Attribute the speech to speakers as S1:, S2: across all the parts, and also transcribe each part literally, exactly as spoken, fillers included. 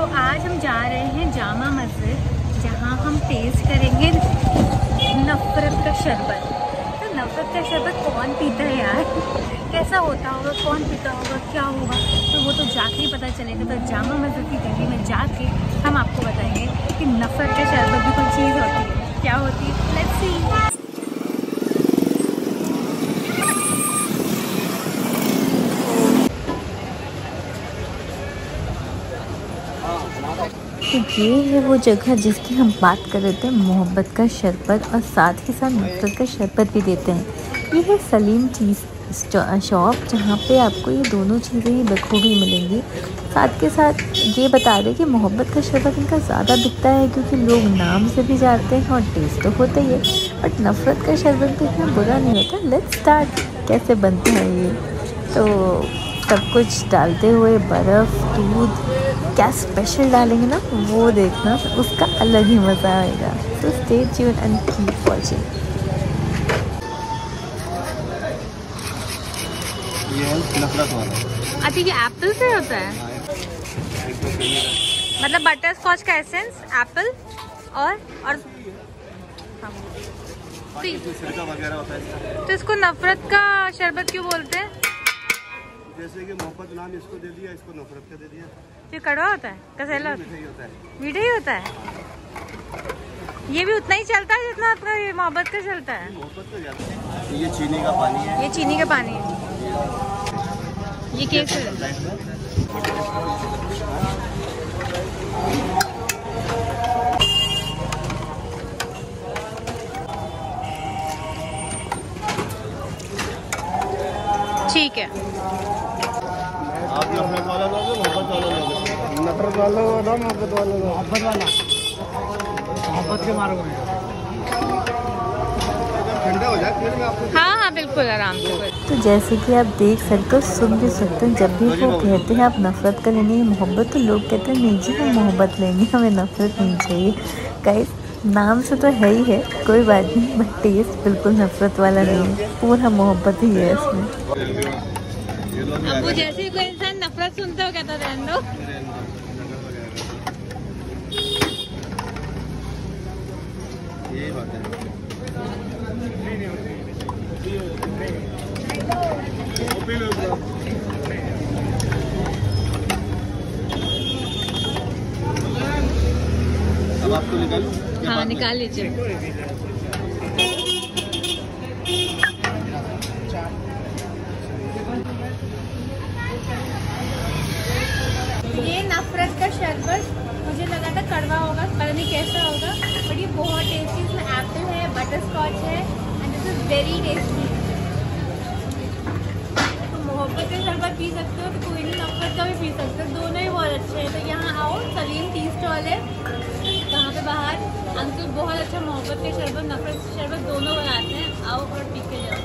S1: आज हम जा रहे हैं जामा मस्जिद, जहाँ हम टेस्ट करेंगे नफ़रत का शरबत। तो नफ़रत का शरबत कौन पीता है यार, कैसा होता होगा, कौन पीता होगा, क्या होगा, तो वो तो जाके ही पता चलेगा। तो जामा मस्जिद की गली में जाके हम आपको बताएंगे कि नफ़रत का शरबत भी कोई चीज़ होती है, क्या होती है। Let's see. तो ये है वो जगह जिसकी हम बात कर रहे थे, मोहब्बत का शरबत, और साथ ही साथ नफ़रत का शरबत भी देते हैं। ये है सलीम चीज़ शॉप, जहाँ पे आपको ये दोनों चीज़ें ही बखूबी मिलेंगी। साथ के साथ ये बता रहे कि मोहब्बत का शरबत इनका ज़्यादा बिकता है क्योंकि लोग नाम से भी जानते हैं और टेस्ट तो होता ही है, बट नफ़रत का शरबत भी इतना बुरा नहीं होता। Let's start. कैसे बनते हैं ये, तो सब कुछ डालते हुए बर्फ़, दूध, क्या स्पेशल डालेंगे ना वो देखना, उसका अलग ही मज़ा आएगा। So stay tuned and keep watching.
S2: ये नफ़रत वाला।
S1: अच्छा, ये एप्पल से होता है, मतलब बटर स्कॉच का एसेंस, एप्पल और और हाँ। तो,
S2: सिरका वगैरह होता है।
S1: तो इसको नफ़रत का शरबत क्यों बोलते हैं?
S2: जैसे कि मोहब्बत नाम इसको दे दिया, इसको नफ़रत का दे दिया।
S1: ये कड़वा होता है, कसैला होता है,
S2: होता है,
S1: मीठा ही होता है। ये भी उतना ही चलता है जितना आपका ये मोहब्बत का चलता है।
S2: मोहब्बत का ज्यादा। ये चीनी का पानी है,
S1: ये चीनी का पानी है, ये केसर है। ठीक है,
S2: आप नफ़रत वाला लोगे, मोहब्बत वाला लोगे? नफ़रत वाला लो, मोहब्बत वाला लो। मोहब्बत वाला, मोहब्बत के मारो ठंडा हो जाए फिर मैं आपको।
S1: हाँ हाँ बिल्कुल, आराम से।
S3: तो जैसे कि आप देख सकते हो, सुन भी सकते हैं, जब भी वो कहते हैं आप नफ़रत का लेंगे मोहब्बत, तो लोग कहते हैं नहीं जी हम मोहब्बत लेंगे, हमें नफ़रत नहीं चाहिए। गाइस, नाम से तो है ही है, कोई बात नहीं, बट टेस्ट बिल्कुल नफ़रत वाला नहीं है, पूरा मोहब्बत ही है इसमें।
S1: अब वो जैसे कोई इंसान नफ़रत सुनता हो कहता रहने दो।
S2: यही बात है। अब आपको निकालूं?
S1: हाँ निकाल लीजिए। ये नफ़रत का शरबत मुझे लगा था कड़वा होगा, पता नहीं कैसा होगा, बट ये बहुत टेस्टी। इसमें एप्पल है, बटर स्कॉच है, and this is very tasty. तो मोहब्बत का शरबत पी सकते हो तो कोई नहीं नफ़रत का भी पी सकते हो, दोनों ही बहुत अच्छे हैं। तो यहाँ आओ, सलीम टी स्टॉल है वहाँ पे बाहर, अंकल बहुत अच्छा मोहब्बत के शरबत, नफ़रत के शरबत दोनों बनाते हैं, आओ और पी के जाओ।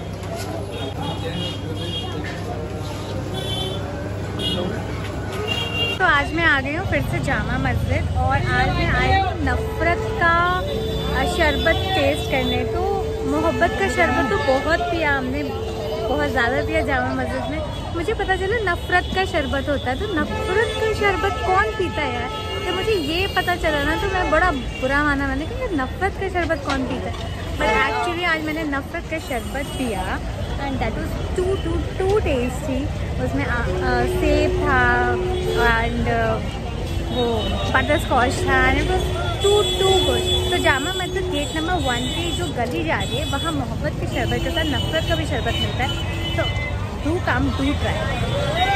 S1: तो आज मैं आ गई हूँ फिर से जामा मस्जिद, और आज मैं आई हूँ नफ़रत का शरबत टेस्ट करने। तो मोहब्बत का शरबत तो बहुत पिया हमने, बहुत ज़्यादा पिया जामा मस्जिद में। मुझे पता चला नफ़रत का शरबत होता है, तो नफ़रत का शरबत कौन पीता है यार। तो मुझे ये पता चला ना तो मैं बड़ा बुरा माना, मैंने कहा नफ़रत का शरबत कौन पीता है, बट एक्चुअली आज मैंने नफ़रत का शरबत पिया and that was too too too tasty. उसमें सेब था एंड वो बटर स्कॉच था, and it was too too good. तो जामा मस्जिद गेट नंबर वन की जो गली जा रही है, वहाँ मोहब्बत के शरबत के साथ नफ़रत का भी शरबत मिलता है, तो डू कम डू ट्राई।